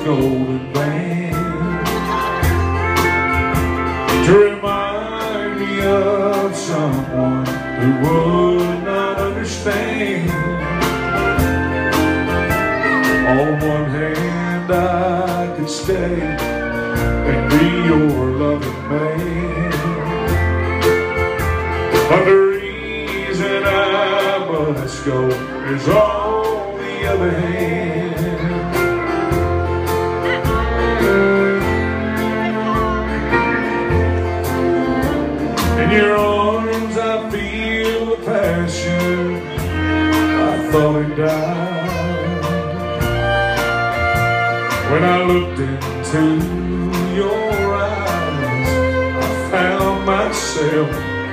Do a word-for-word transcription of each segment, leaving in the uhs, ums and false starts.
golden band to remind me of someone who would not understand. On one hand I could stay and be your loving man, but the reason I must go is on the other hand. In your arms I feel the passion I thought had died. When I looked into your eyes, I found myself.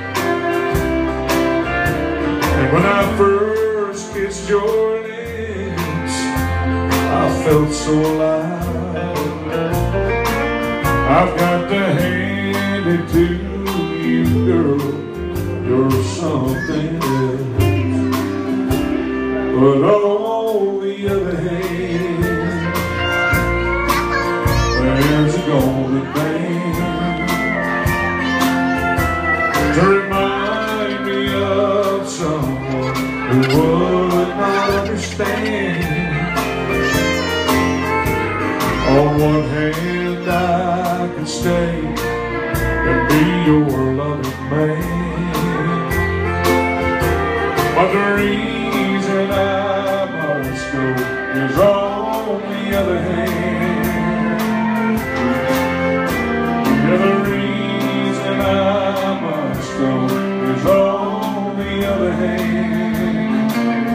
And when I first kissed your lips, I felt so alive. I've got to hand it to you, girl, you're something else. But on the other hand, there's a golden band to remind me of someone who would not understand. On one hand I could stay and be your loving man, but the reason I must go is on the other hand. Yeah, the reason I must go is on the other hand.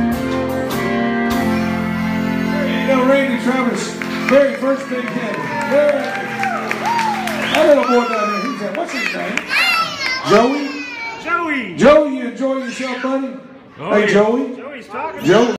There you go, Randy Travis, very first big hit. Yeah. That little boy down there, who's that? What's his name? Joey? Joey! Joey, you enjoy yourself, buddy? Oh, hey, yeah. Joey? Joey's talking. Joey.